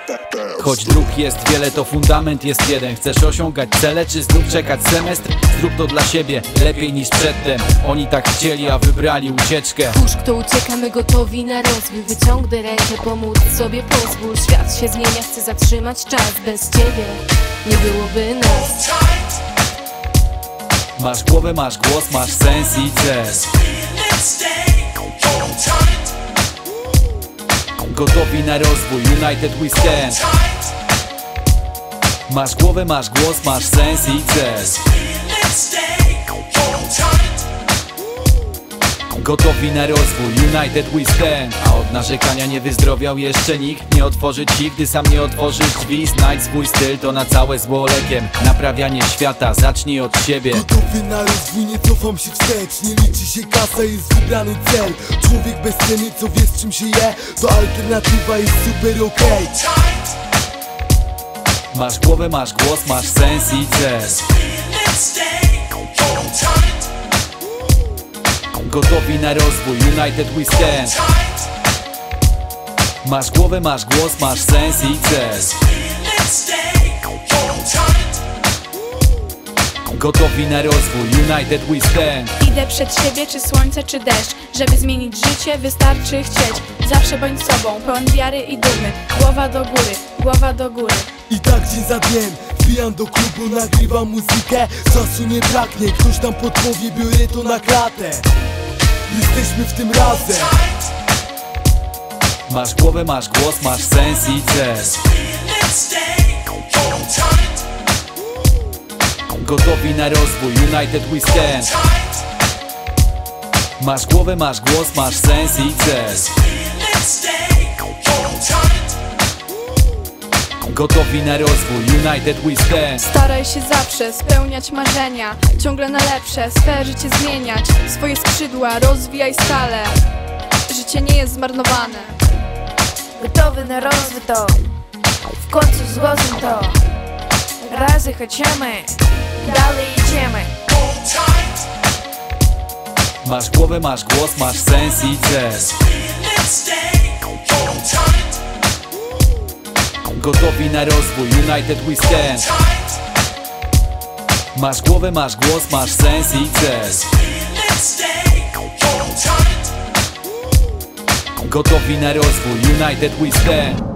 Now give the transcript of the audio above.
Choć dróg jest wiele, to fundament jest jeden. Chcesz osiągać cele, czy znów czekać semestr? Zrób to dla siebie, lepiej niż przedtem. Oni tak chcieli, a wybrali ucieczkę. Kurz, kto ucieka, my gotowi na rozwój. Wyciągnę rękę, pomóc sobie pozwól. Świat się zmienia, chcę zatrzymać czas. Bez ciebie nie byłoby nas. Masz głowę, masz głos, masz sens i cel. Gotowi na rozwój, united we stand. Masz głowę, masz głos, masz sens i cel. Gotowi na rozwój, united we stand. A od narzekania nie wyzdrowiał jeszcze nikt. Nie otworzy ci, gdy sam nie otworzysz drzwi. Znajdź swój styl, to na całe zło lekiem. Naprawianie świata, zacznij od siebie. Gotowy na rozwój, nie cofam się wstecz. Nie liczy się kasa, jest wybrany cel. Człowiek bez ceny, co wie z czym się je, to alternatywa jest super okej. Masz głowę, masz głos, masz sens i cel. Gotowi na rozwój, united we stand. Masz głowę, masz głos, masz sens i cel. Gotowi na rozwój, united we stand. Idę przed siebie, czy słońce, czy deszcz. Żeby zmienić życie, wystarczy chcieć. Zawsze bądź sobą, pełen wiary i dumy. Głowa do góry, głowa do góry. I tak dzień za dniem wbijam do klubu, nagrywam muzykę. Czasu nie braknie, ktoś tam podpowie, biorę to na klatę. Jesteśmy w tym razem. Masz głowę, masz głos, masz sens i cel. Gotowi na rozwój, united we stand. Masz głowę, masz głos, masz sens i cel. Gotowi na rozwój, united we stand. Staraj się zawsze spełniać marzenia. Ciągle na lepsze, swe życie zmieniać. Swoje skrzydła rozwijaj stale. Życie nie jest zmarnowane. Gotowy na rozwój to w końcu złożymy to. Razy chcemy, dalej idziemy. Masz głowę, masz głos, masz sens i cel. Gotowi na rozwój, united we stand. Masz głowę, masz głos, masz sens i cel. Gotowi na rozwój, united we stand.